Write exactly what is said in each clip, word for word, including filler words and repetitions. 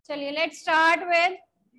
चलिए let's start with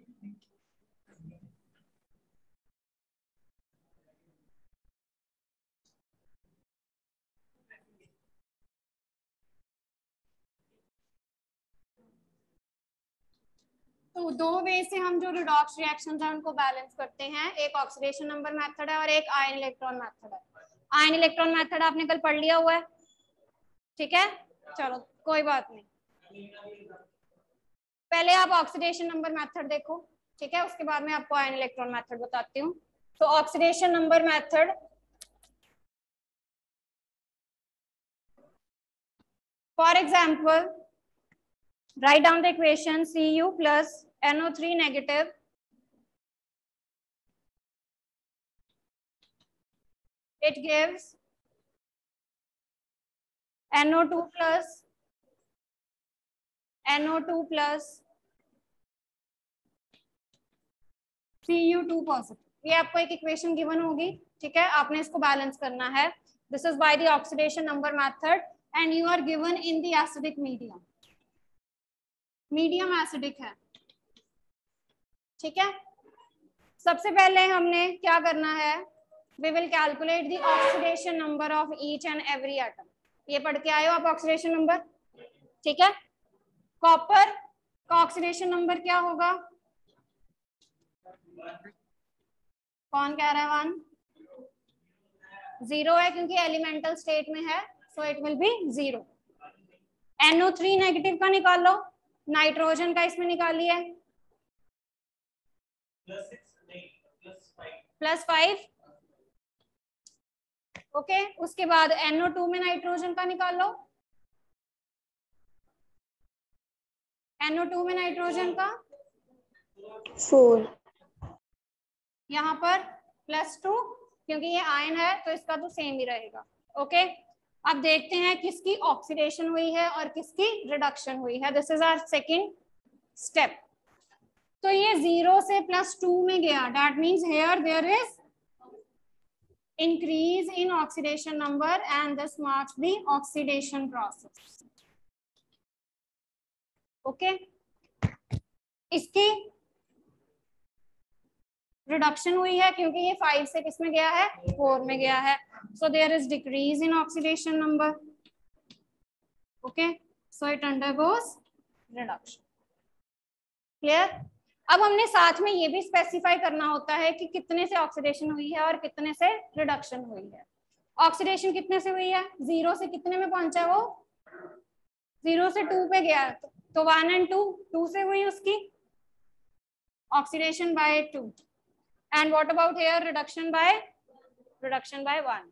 तो दो वे से हम जो रिडॉक्स रिएक्शंस हैं उनको बैलेंस करते हैं। एक ऑक्सीडेशन नंबर मेथड है और एक आयन इलेक्ट्रॉन मेथड है। आयन इलेक्ट्रॉन मेथड आपने कल पढ़ लिया हुआ है, ठीक है, चलो कोई बात नहीं। पहले आप ऑक्सीडेशन नंबर मेथड देखो, ठीक है, उसके बाद में आपको आयन इलेक्ट्रॉन मेथड बताती हूँ। तो oxidation number method, for example write down the equation Cu plus N O three negative it gives N O two plus N O two plus C U two positive। ये आपको एक equation given होगी, ठीक है, आपने इसको balance करना है। This is by the oxidation number method and you are given in the acidic medium. Medium acidic है, ठीक है। सबसे पहले हमने क्या करना है, we will calculate the oxidation number of each and every atom. ये पढ़ के आए हो आप ऑक्सीडेशन नंबर, ठीक है। कॉपर का ऑक्सीडेशन नंबर क्या होगा, कौन कह रहा है वन? जीरो है क्योंकि एलिमेंटल स्टेट में है, so it will be zero. N O three negative का निकाल लो, नाइट्रोजन का इसमें निकालिए, प्लस फाइव, ओके। उसके बाद एन ओ टू में नाइट्रोजन का निकाल लो, एन ओ टू में नाइट्रोजन का फोर, यहाँ पर प्लस टू, क्योंकि ये आयन है तो इसका तो सेम ही रहेगा, ओके। अब देखते हैं किसकी ऑक्सीडेशन हुई है और किसकी रिडक्शन हुई है। This is our second step. तो ये जीरो से प्लस टू में गया, that means here there is increase in oxidation number and this marks the oxidation process, okay। इसकी रिडक्शन हुई है क्योंकि ये फाइव से किस में गया है, फोर में गया है, so there is decrease in oxidation number, okay, so it undergoes reduction, clear। अब हमने साथ में ये भी स्पेसिफाई करना होता है कि कितने से ऑक्सीडेशन हुई है और कितने से रिडक्शन हुई है। ऑक्सीडेशन कितने से हुई है, जीरो से कितने में पहुंचा, वो जीरो से टू पे गया, तो वन एंड टू, टू से हुई उसकी oxidation by two, and what about here reduction by reduction by one,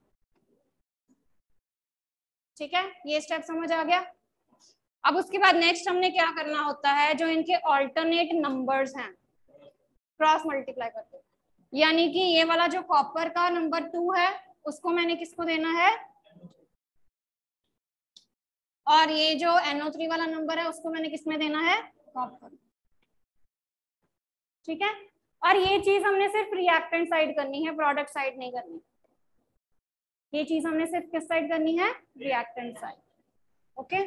ठीक है, ये स्टेप समझ आ गया। अब उसके बाद नेक्स्ट हमने क्या करना होता है, जो इनके ऑल्टरनेट नंबर्स हैं क्रॉस मल्टीप्लाई करते हैं, यानी कि ये वाला जो कॉपर का नंबर टू है उसको मैंने किसको देना है, और ये जो एन ओ थ्री वाला नंबर है उसको मैंने किसमें देना है, कॉपर, ठीक है। और ये चीज हमने सिर्फ रिएक्टेंट साइड करनी है, प्रोडक्ट साइड नहीं करनी। ये चीज हमने सिर्फ किस साइड करनी है, रिएक्टेंट साइड, ओके।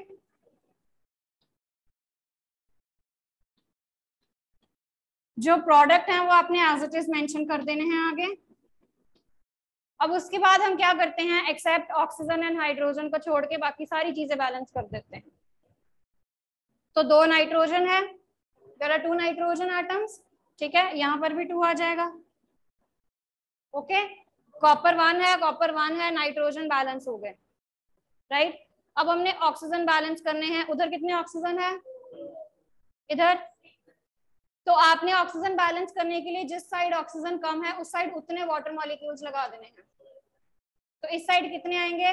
जो प्रोडक्ट है वो आपने एज इट इज मेंशन कर देने हैं आगे। अब उसके बाद हम क्या करते हैं, एक्सेप्ट ऑक्सीजन एंड हाइड्रोजन को छोड़ के बाकी सारी चीजें बैलेंस कर देते हैं। तो दो नाइट्रोजन है, there are two nitrogen atoms, ठीक है, यहाँ पर भी टू आ जाएगा, ओके। कॉपर वन है, कॉपर वन है, नाइट्रोजन बैलेंस हो गए, राइट। अब हमने ऑक्सीजन बैलेंस करने हैं, उधर कितने ऑक्सीजन है, इधर, तो आपने ऑक्सीजन बैलेंस करने के लिए जिस साइड ऑक्सीजन कम है उस साइड उतने वाटर मॉलिक्यूल्स लगा देने हैं। तो इस साइड कितने आएंगे,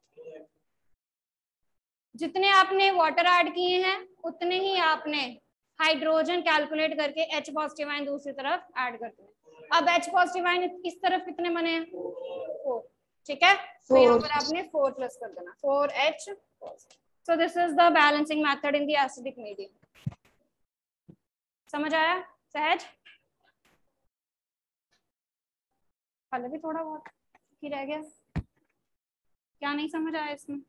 जितने आपने वाटर ऐड किए हैं उतने ही आपने हाइड्रोजन कैलकुलेट करके H पॉजिटिव आयन दूसरी तरफ ऐड कर दें। अब H पॉजिटिव आयन इस तरफ कितने बने हैं, फोर, ठीक है, तो यहाँ पर आपने फोर प्लस कर देना, four H। So this is the balancing method in the acidic medium. समझ आया सहज? पहले भी थोड़ा बहुत ही रह गया, क्या नहीं समझ आया इसमें?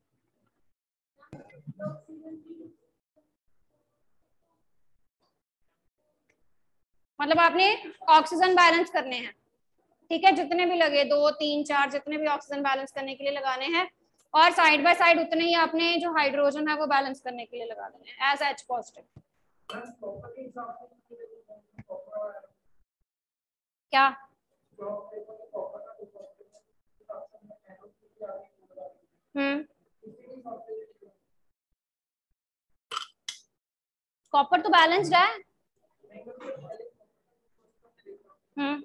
मतलब आपने ऑक्सीजन बैलेंस करने हैं, ठीक है, जितने भी लगे, दो तीन चार, जितने भी ऑक्सीजन बैलेंस करने के लिए लगाने हैं, और साइड बाय साइड उतने ही आपने जो हाइड्रोजन है वो बैलेंस करने के लिए लगा देने हैं एज एच पॉजिटिव। क्या हम्म कॉपर तो बैलेंस्ड है। हम्म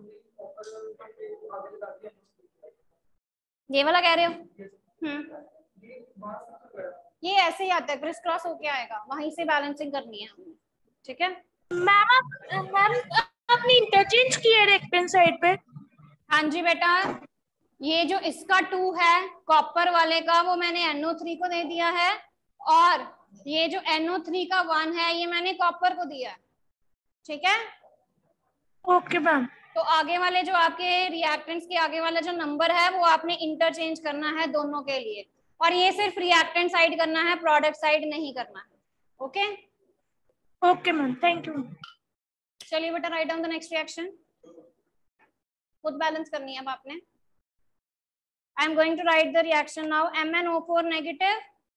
ये वाला कह रहे हो? हम्म ये ऐसे ही आता है, क्रिस क्रॉस होके आएगा, वहीं से बैलेंसिंग करनी है हमने, ठीक है। मैम मैम आपने इंटरचेंज किया रिएक्टेंट साइड पे? हाँ जी बेटा, ये जो इसका टू है कॉपर वाले का, वो मैंने एन ओ थ्री को दे दिया है, और ये जो एन ओ थ्री का वन है ये मैंने कॉपर को दिया है, ठीक है। Okay ma'am. तो आगे वाले जो आपके रिएक्टेंट्स के आगे वाला जो नंबर है वो आपने इंटरचेंज करना है दोनों के लिए, और ये सिर्फ रिएक्टेंट साइड करना है, प्रोडक्ट साइड नहीं करना है, okay. Okay ma'am, thank you. चलिए बेटा, right down the next reaction, खुद बैलेंस करनी है अब आपने। I am going to write the reaction now. M N O four negative,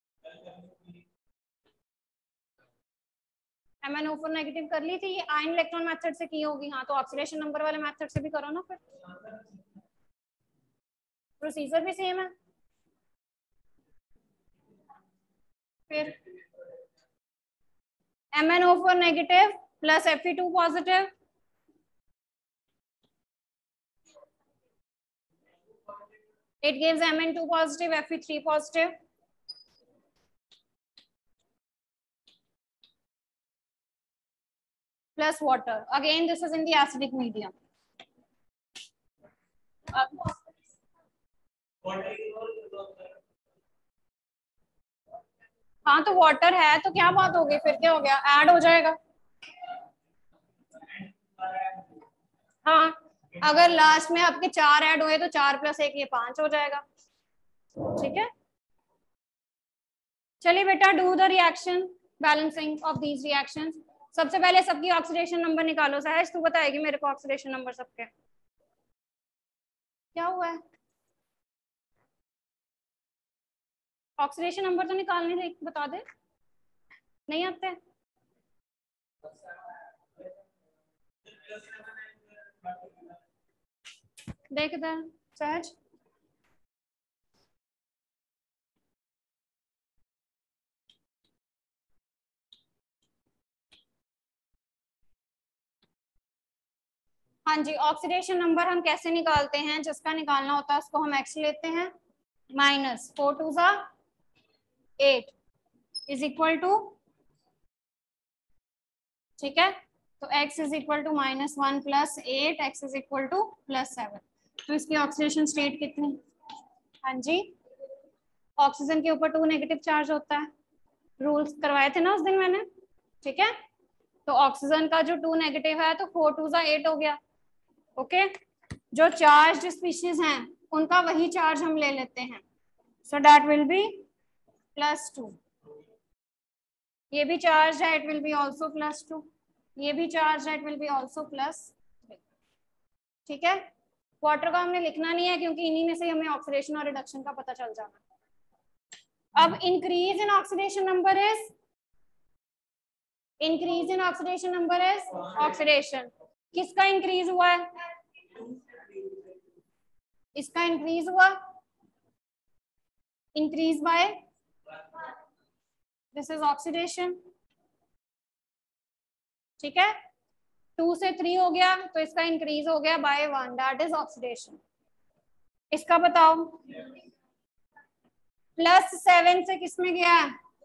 M N O four negative कर ली थी, ये आयन इलेक्ट्रॉन मेथड से की होगी, हाँ, तो ऑक्सीडेशन नंबर वाले मेथड से भी करो ना, फिर प्रोसीजर भी सेम है। फिर M N O four negative plus F E two positive, it gives M N two positive, F E three positive, plus water. Again, this is in the acidic medium. हाँ, तो water है तो क्या बात होगी, फिर क्या हो गया, ऐड हो जाएगा। हाँ, अगर लास्ट में आपके चार ऐड हुए तो चार प्लस एक ये पांच हो जाएगा, ठीक है। चलिए बेटा, do the reaction, balancing of these reactions. सबसे पहले सबकी ऑक्सीडेशन नंबर निकालो। सहज तू बताएगी मेरे को ऑक्सीडेशन नंबर सबके, क्या हुआ है? ऑक्सीडेशन नंबर तो निकालने दे, बता दे, नहीं आते? देख इधर सहज, हाँ जी, ऑक्सीडेशन नंबर हम कैसे निकालते हैं, जिसका निकालना होता है उसको हम एक्स लेते हैं, माइनस फोर टू सा एट इज इक्वल टू, ठीक है, तो x is equal to minus one plus eight, x is equal to plus seven. तो इसकी ऑक्सीडेशन स्टेट कितनी? हाँ जी, ऑक्सीजन के ऊपर टू नेगेटिव चार्ज होता है, रूल्स करवाए थे ना उस दिन मैंने, ठीक है। तो ऑक्सीजन का जो टू नेगेटिव है तो फोर टू सा एट हो गया, ओके। जो चार्ज स्पीशीज हैं उनका वही चार्ज हम ले लेते हैं, so that will be plus two. ये भी चार्ज है, it will be also plus two, ये भी चार्ज है, it will be also plus three, ठीक है। वाटर का हमने लिखना नहीं है क्योंकि इन्हीं में से हमें ऑक्सीडेशन और रिडक्शन का पता चल जाना। अब increase in oxidation number is, increase in oxidation number is oxidation, किसका इंक्रीज हुआ है? इसका इंक्रीज हुआ, increase by, this is oxidation, ठीक है। टू से थ्री हो गया तो इसका इंक्रीज हो गया by one, that is oxidation. इसका बताओ, प्लस सेवन से किस में गया?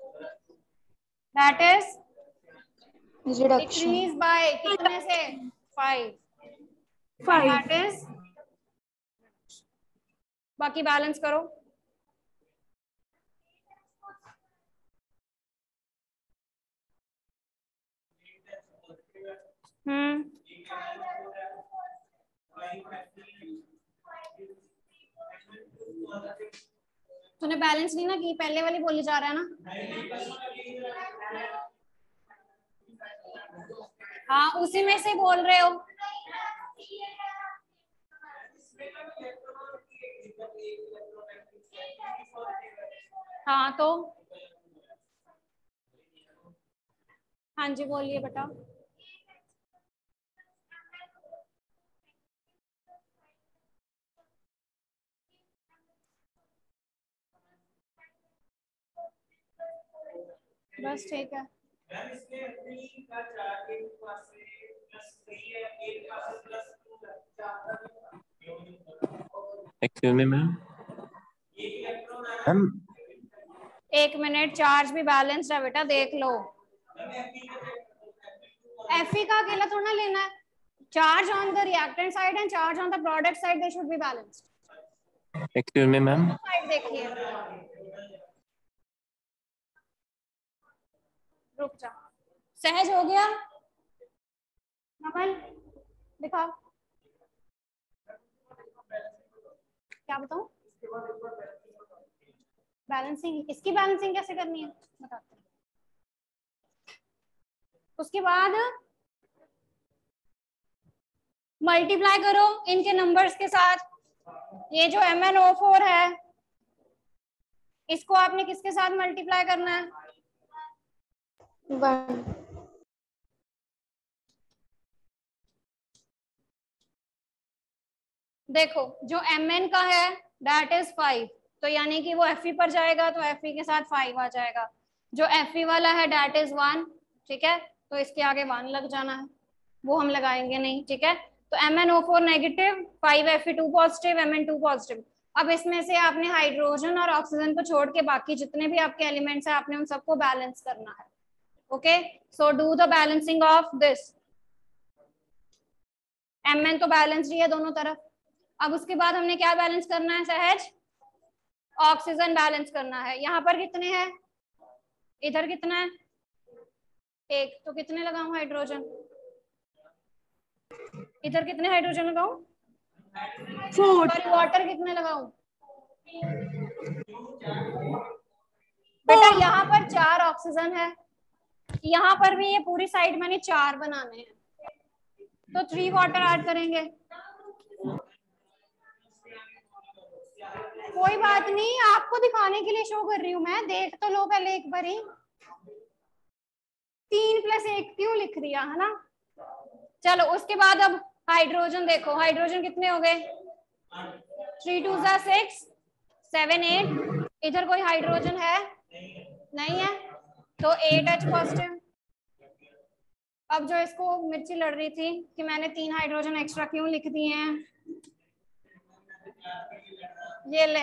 दैट इज डिक्रीज बाय कितने से? Five, five. दैट इज, बाकी बैलेंस करो। हम्म तूने बैलेंस नहीं ना की, पहले वाली बोली जा रहा है ना। हाँ उसी में से बोल रहे हो। हाँ तो हाँ जी बोलिए बेटा। बस ठीक है। Excuse me ma'am. मैम एक मिनट, चार्ज भी बैलेंस्ड है बेटा, देख लो। Fe का अकेला थोड़ा लेना है। Charge on the reactant side and charge on the product side, they should be balanced. Excuse me ma'am. Side देखिए, रुक जा। सहज हो गया? नमन दिखाओ, क्या बताऊं? बैलेंसिंग, इसकी बैलेंसिंग कैसे करनी है बताते हैं। उसके बाद मल्टीप्लाई करो इनके नंबर्स के साथ। ये जो एम एन ओ फोर है इसको आपने किसके साथ मल्टीप्लाई करना है? वन। देखो जो एम एन का है दैट इज फाइव, तो यानी कि वो एफ ई पर जाएगा तो एफ ई के साथ फाइव आ जाएगा। जो एफ ई वाला है दैट इज वन, ठीक है, तो इसके आगे वन लग जाना है, वो हम लगाएंगे नहीं, ठीक है। तो M N O four negative, five F E two positive, M N two positive. अब इसमें से आपने हाइड्रोजन और ऑक्सीजन को छोड़ के बाकी जितने भी आपके एलिमेंट्स हैं आपने उन सबको बैलेंस करना है। Okay, so do the balancing of this. M N तो बैलेंस ही है दोनों तरफ। अब उसके बाद हमने क्या बैलेंस करना है सहज? ऑक्सीजन बैलेंस करना है। यहाँ पर कितने हैं? इधर कितना है? एक, तो कितने लगाऊं हाइड्रोजन? इधर कितने हाइड्रोजन लगाऊं? सॉरी, वाटर कितने लगाऊं? बेटा यहाँ पर चार ऑक्सीजन है, यहाँ पर भी ये पूरी साइड मैंने चार बनाने हैं, तो थ्री वाटर ऐड करेंगे। कोई बात नहीं, आपको दिखाने के लिए शो कर रही हूँ मैं, देख तो लो पहले एक बारी। तीन प्लस एक क्यों लिख दिया है ना। चलो उसके बाद अब हाइड्रोजन देखो, हाइड्रोजन कितने हो गए? थ्री टू जा सिक्स, सेवन एट। इधर कोई हाइड्रोजन है? नहीं है, तो एट एच पॉजिटिव। अब जो इसको मिर्ची लड़ रही थी कि मैंने तीन हाइड्रोजन एक्स्ट्रा क्यों लिख दिए हैं, ये ले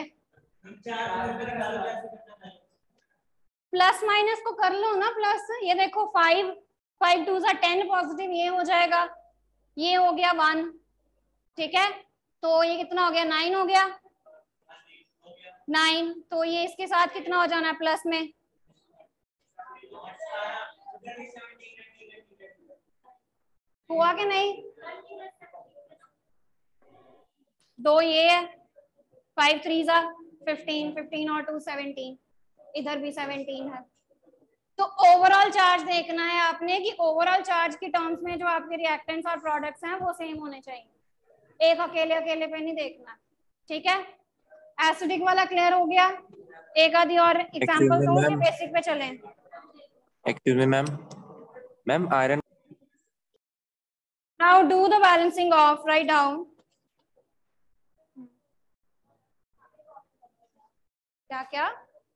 प्लस माइनस को कर लो ना प्लस। ये देखो फाइव, फाइव टू जा टेन पॉजिटिव, ये हो जाएगा, ये हो गया वन, ठीक है, तो ये कितना हो गया? नाइन हो गया, नाइन। तो ये इसके साथ कितना हो जाना है प्लस में? हुआ कि नहीं? दो ये है, फाइव थ्री जा फिफ्टीन, फिफ्टीन और टू सेवनटीन, इधर भी सेवनटीन है। तो ओवरऑल चार्ज देखना है आपने कि ओवरऑल चार्ज की टर्म्स में जो आपके रिएक्टेंट्स और प्रोडक्ट्स हैं वो सेम होने चाहिए, एक अकेले अकेले पे नहीं देखना, ठीक है। एसिडिक वाला क्लियर हो गया? एक आधी और एग्जांपल दो या बेसिक पे चलें? Excuse me ma'am. Ma'am iron. Now do the balancing of, right down. क्या क्या?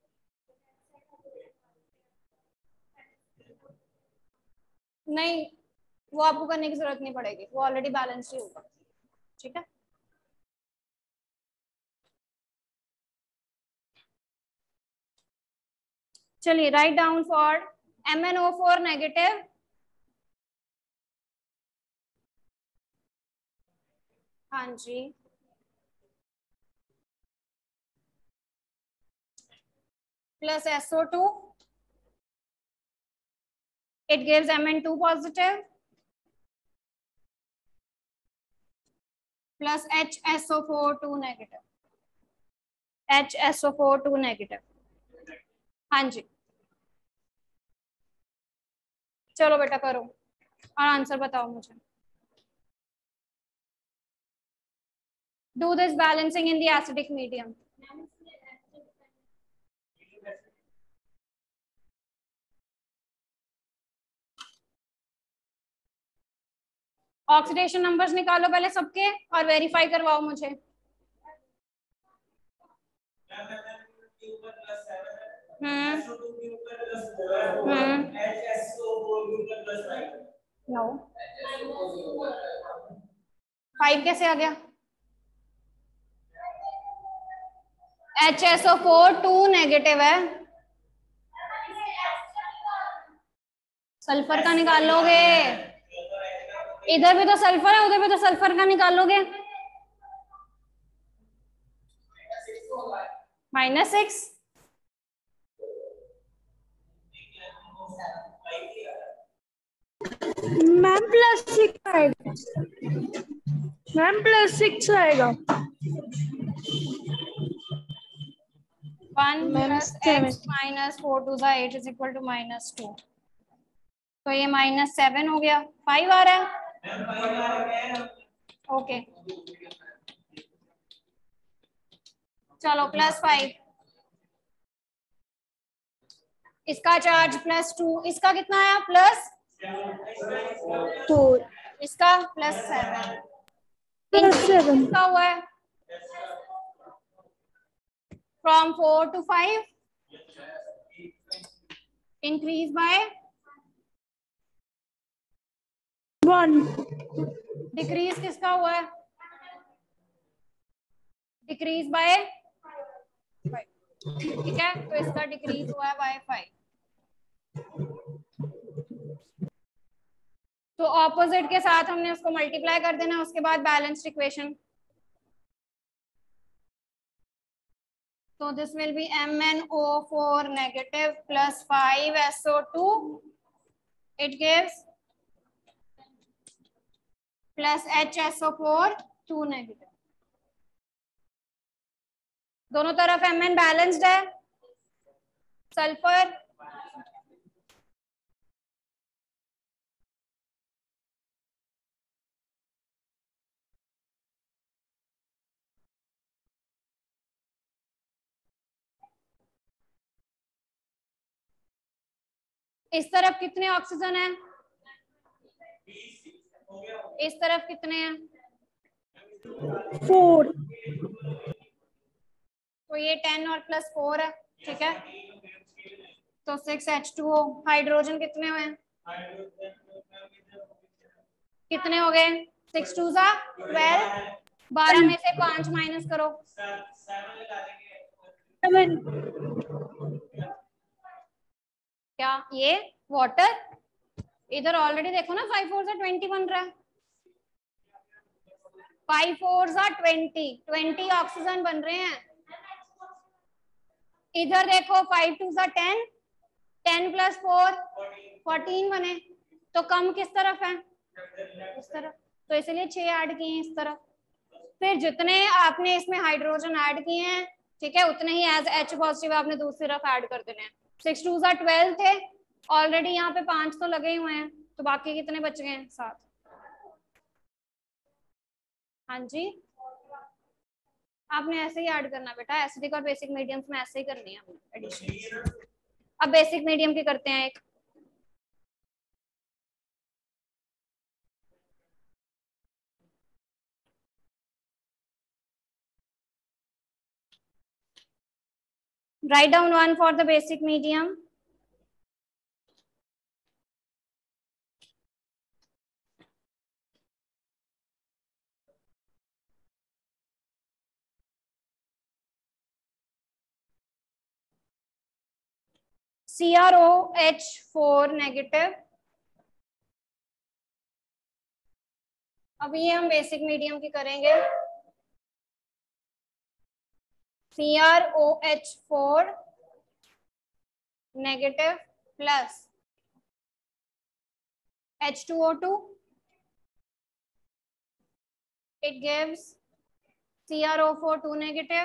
नहीं, वो आपको करने की जरूरत नहीं पड़ेगी, वो ऑलरेडी बैलेंस्ड ही होगा, ठीक है। चलिए right down for M N O four negative, हाँ जी, plus S O two, it gives M N two positive plus H S O four two negative, H S O four two negative, हाँ जी। चलो बेटा करो। और answer बताओ मुझे। Do this balancing in the acidic medium. Oxidation numbers निकालो पहले सबके और वेरीफाई करवाओ मुझे। हम्म हम्म नो फाइव कैसे आ गया? H S O four two negative है, सल्फर का निकालोगे। इधर भी तो सल्फर है, उधर भी तो सल्फर का निकालोगे। Minus six ma'am plus six आएगा, मैम प्लस सिक्स आएगा। One ma'am plus x minus four two ज़ा eight is equal to minus two, तो ये माइनस सेवन हो गया। फाइव आ रहा है, ओके चलो प्लस फाइव। इसका चार्ज प्लस टू, इसका कितना आया? प्लस फोर, इसका प्लस सेवन। प्लस सेवन किसका हुआ है? From four to five increase by one, decrease किसका हुआ है? डिक्रीज बाय फाइव, ठीक है, तो इसका डिक्रीज हुआ है बाय फाइव। तो ऑपोजिट के साथ हमने उसको मल्टीप्लाई कर देना, उसके बाद बैलेंस्ड इक्वेशन। तो this will be M N O four negative plus five S O two, it gives plus H S O four two negative. दोनों तरफ एम एन बैलेंस्ड है। सल्फर इस तरफ कितने ऑक्सीजन है? इस तरफ कितने हैं? फोर, तो ये टेन और प्लस फोर है, ठीक है, तो six H two O. Hydrogen कितने हुए हैं? कितने हो गए? सिक्स टू ज़ा ट्वेल्व, बारह में से पांच माइनस करो। सेवन, क्या ये वाटर? इधर ऑलरेडी देखो ना, फाइव फोर ज़ा ट्वेंटी बन रहा है। फाइव फोर ज़ा ट्वेंटी, ट्वेंटी ऑक्सीजन बन रहे हैं। इधर देखो फाइव टू ज़ा ten, ten plus four fourteen बने, तो कम किस तरफ है? इस तरफ, तो इसलिए छह ऐड किए हैं इस तरफ। फिर जितने आपने इसमें हाइड्रोजन ऐड किए हैं, ठीक है, उतने ही एज एच पॉजिटिव आपने दूसरी तरफ ऐड कर देने हैं। सिक्स टू ज़ा ट्वेल्व थे ऑलरेडी, यहाँ पे पांच तो लगे हुए हैं, तो बाकी कितने बच गए हैं? सात। हाँ जी, आपने ऐसे ही ऐड करना बेटा, एसिडिक और बेसिक मीडियम्स में ऐसे ही करनी है एडिशन। अब बेसिक मीडियम की करते हैं एक। Write down one for the basic medium. C R O H four negative। अब ये हम बेसिक मीडियम की करेंगे। C R O H four negative plus H two O two, it gives C R O four two negative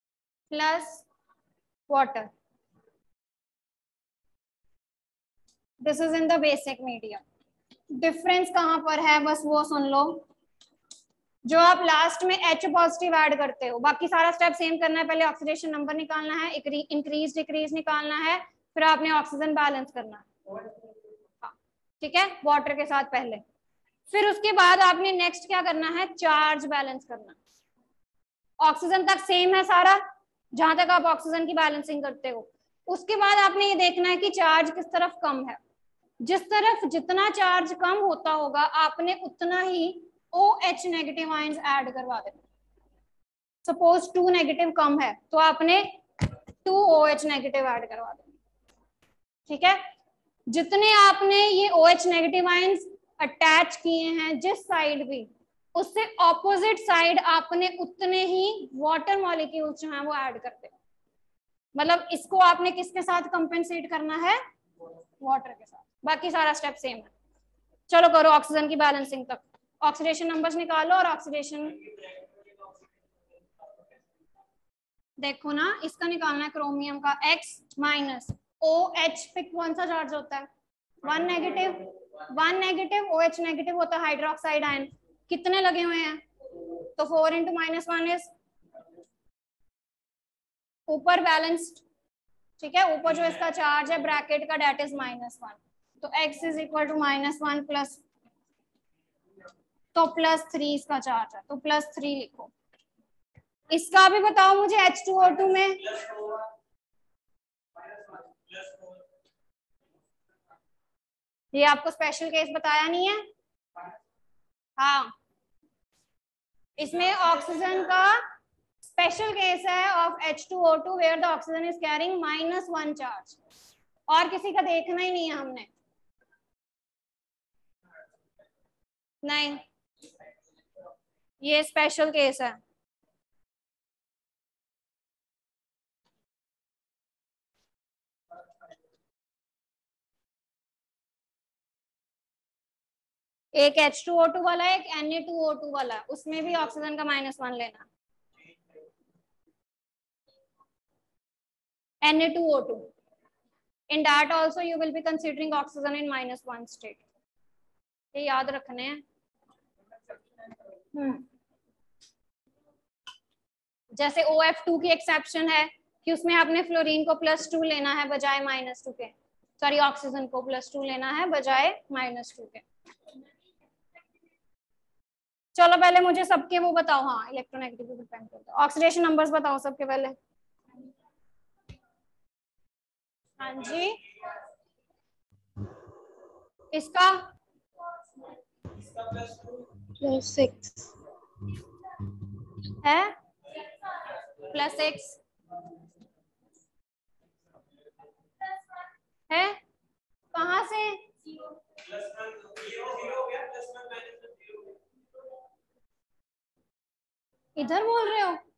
plus water। This is in the basic medium. Difference कहाँ पर है बस वो सुन लो। जो आप लास्ट में H पॉजिटिव ऐड करते हो, बाकी सारा स्टेप सेम करना है। पहले ऑक्सीडेशन नंबर निकालना है, इंक्रीज डिक्रीज निकालना है, फिर आपने ऑक्सीजन बैलेंस करना है, ठीक है, वाटर के साथ पहले। फिर उसके बाद आपने नेक्स्ट क्या करना है, चार्ज बैलेंस करना। ऑक्सीजन तक सेम है सारा, जहां तक आप ऑक्सीजन की बैलेंसिंग करते हो। उसके बाद आपने ये देखना है कि चार्ज किस तरफ कम है। जिस तरफ जितना चार्ज कम होता होगा आपने उतना ही OH नेगेटिव आयंस ऐड करवा देना। सपोज टू नेगेटिव कम है तो आपने टू OH नेगेटिव ऐड करवा देना, ठीक है। जितने आपने ये OH नेगेटिव आयंस अटैच किए हैं जिस साइड भी, उससे ऑपोजिट साइड आपने उतने ही वाटर मॉलिक्यूल्स जो हैं वो ऐड करते। मतलब इसको आपने किसके साथ कंपेंसेट करना है, वाटर के साथ। बाकी सारा स्टेप सेम है। चलो करो ऑक्सीजन की बैलेंसिंग तक। ऑक्सीडेशन नंबर्स निकालो और ऑक्सीडेशन देखो ना, इसका निकालना है क्रोमियम का X माइनस OH पे कौन सा चार्ज होता है, one negative. One negative OH negative होता है हाइड्रोक्साइड आयन। कितने लगे हुए हैं, तो four into minus one is ऊपर बैलेंस्ड, ठीक है। ऊपर जो इसका चार्ज है ब्रैकेट का डेट इज माइनस वन, तो X is equal to minus one plus, तो प्लस थ्री इसका चार्ज है, तो प्लस थ्री लिखो। इसका भी बताओ मुझे H टू O टू में, ये आपको स्पेशल केस बताया नहीं है। हाँ, इसमें ऑक्सीजन का स्पेशल केस है of H two O two where the oxygen is carrying minus one charge. और किसी का देखना ही नहीं है हमने, नहीं, ये स्पेशल केस है। एक H टू O टू वाला है, एक Na टू O टू वाला है, उसमें भी ऑक्सीजन का माइनस वन लेना। Na two O two, in that also you will be considering oxygen in minus one state, ये याद रखने हैं। हम्म जैसे O F टू की एक्सेप्शन है कि उसमें आपने फ्लोरीन को प्लस टू लेना है बजाय माइनस टू के, सॉरी ऑक्सीजन को प्लस टू लेना है बजाय माइनस टू के। चलो पहले मुझे सबके वो बताओ, हाँ इलेक्ट्रोनेगेटिव डिपेंड करता है। ऑक्सीडेशन नंबर्स बताओ सबके पहले। हाँ जी, इसका प्लस सिक्स है, प्लस सिक्स है, कहाँ से, इधर बोल रहे हो,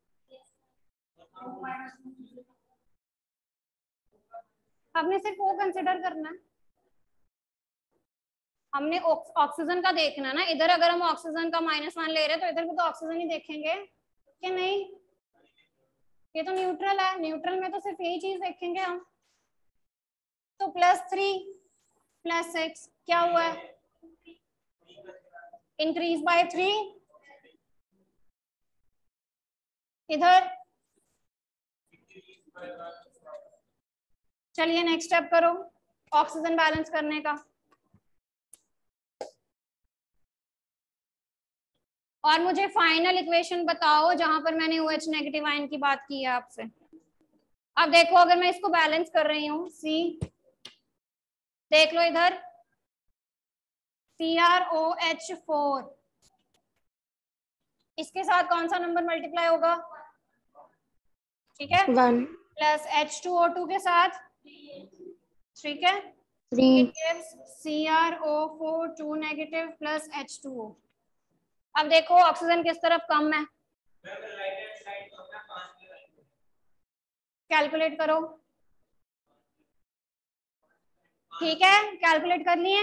आपने सिर्फ वो कंसिडर करना है, हमने ऑक्सीजन का देखना ना। इधर अगर हम ऑक्सीजन का माइनस वन ले रहे हैं तो इधर भी तो ऑक्सीजन ही देखेंगे कि नहीं, ये तो न्यूट्रल है, न्यूट्रल में तो सिर्फ यही चीज देखेंगे हम। तो प्लस थ्री प्लस सिक्स क्या हुआ है, इंक्रीज बाय थ्री। इधर चलिए नेक्स्ट स्टेप करो ऑक्सीजन बैलेंस करने का। और मुझे फाइनल इक्वेशन बताओ जहां पर मैंने OH नेगेटिव आयन की बात की है आपसे। अब देखो अगर मैं इसको बैलेंस कर रही हूँ, सी देख लो इधर, C R O H four, इसके साथ कौन सा नंबर मल्टीप्लाई होगा, ठीक है, one plus H two O two के साथ, ठीक है, three C R O four two negative plus H two O। अब देखो ऑक्सीजन किस तरफ कम है, कैलकुलेट करो, ठीक है, कैलकुलेट कर लिए।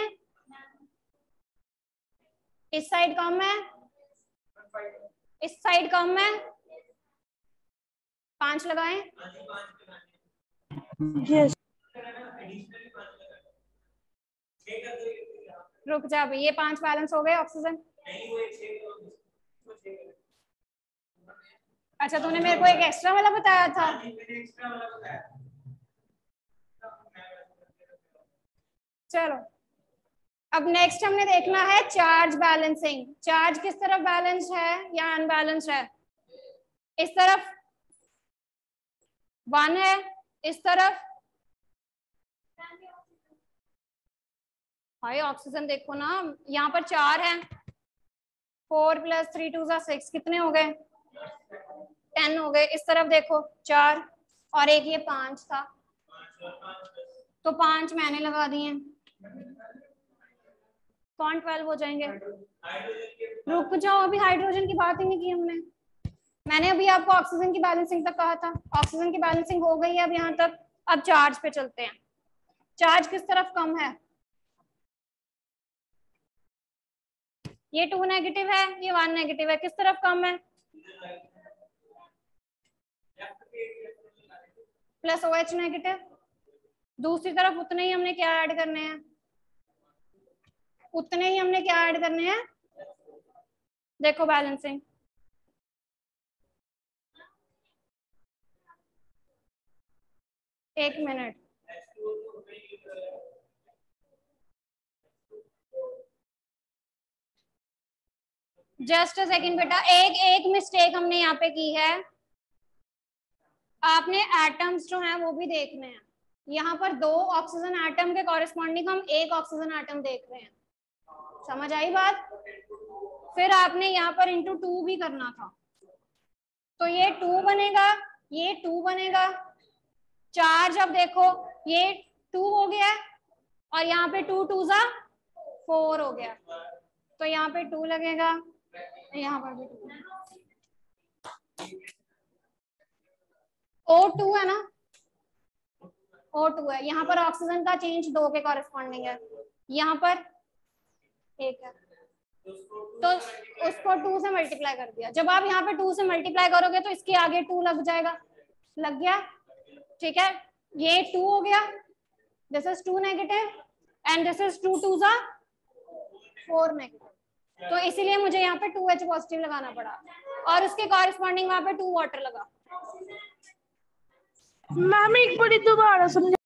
इस साइड कम है, इस साइड कम है, पांच लगाएं, यस रुक जा अभी, ये पांच बैलेंस हो गए ऑक्सीजन। अच्छा तूने मेरे को एक एक्स्ट्रा वाला बताया था। चलो अब नेक्स्ट हमने देखना है चार्ज बैलेंसिंग। चार्ज किस तरफ बैलेंस है या अनबैलेंस्ड है? इस तरफ वन है, इस तरफ भाई ऑक्सीजन देखो ना, यहाँ पर चार है, फोर प्लस थ्री टू जा सिक्स, कितने हो गए? टेन हो गए। इस तरफ देखो चार और एक ये पांच था, तो पांच मैंने लगा दिए, कौन ट्वेल्व हो जाएंगे? रुक जाओ, अभी हाइड्रोजन की बात ही नहीं की हमने। मैंने अभी आपको ऑक्सीजन की बैलेंसिंग तक कहा था, ऑक्सीजन की बैलेंसिंग हो गई है अब यहाँ तक। अब चार्ज पे चलते हैं। चार्ज किस तरफ कम है? ये टू नेगेटिव है, ये वन नेगेटिव है, किस तरफ कम है? Plus O H negative. दूसरी तरफ उतने ही हमने क्या ऐड करने हैं? उतने ही हमने क्या ऐड करने हैं? देखो बैलेंसिंग, एक मिनट, जस्ट अ सेकंड बेटा। एक एक मिस्टेक हमने यहाँ पे की है, आपने एटम्स जो हैं वो भी देखने हैं। यहाँ पर दो ऑक्सीजन एटम के कॉरेस्पॉन्डिंग हम एक ऑक्सीजन एटम देख रहे हैं, समझ आई बात? फिर आपने यहाँ पर इंटू टू भी करना था, तो ये टू बनेगा, ये टू बनेगा। चार्ज अब देखो, ये टू हो गया और यहाँ पे टू टू जा फोर हो गया, तो यहाँ पे टू लगेगा, यहाँ पर भी टू। ओ टू है ना, ओ टू है। यहाँ पर ऑक्सीजन का चेंज दो के कॉरेस्पॉन्डिंग है, यहाँ पर एक है, तो उसको टू से मल्टीप्लाई कर दिया। जब आप यहाँ पे टू से मल्टीप्लाई करोगे तो इसके आगे टू लग जाएगा, लग गया, ठीक है। ये टू हो गया, this is two negative and this is two two जा फोर नेगेटिव, तो इसीलिए मुझे यहाँ पे टू एच पॉजिटिव लगाना पड़ा और उसके कॉरेस्पॉन्डिंग वहां पे टू वाटर लगा। मैम एक बार दोबारा समझा।